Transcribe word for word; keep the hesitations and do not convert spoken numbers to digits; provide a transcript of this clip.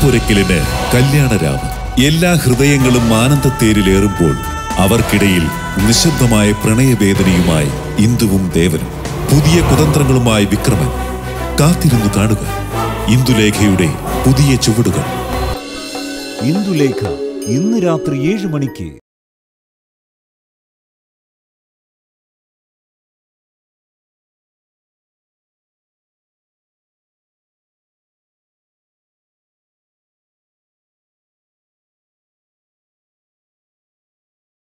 മണപ്പുരയ്ക്കലിന് കല്യാണരാവ്. എല്ലാ ഹൃദയങ്ങളും ആനന്ദത്തേരിലേറുമ്പോൾ അവർക്കിടയിൽ നിശബ്ദമായ പ്രണയവേദനയുമായി ഇന്ദുവും ദേവനും, പുതിയ കുതന്ത്രങ്ങളുമായി വിക്രമൻ. കാത്തിരുന്നു കാണുക ഇന്ദുലേഖയുടെ പുതിയ ചുവടുകൾ. ഇന്ദുലേഖ ഇന്ന് രാത്രി ഏഴ് മണിക്ക്.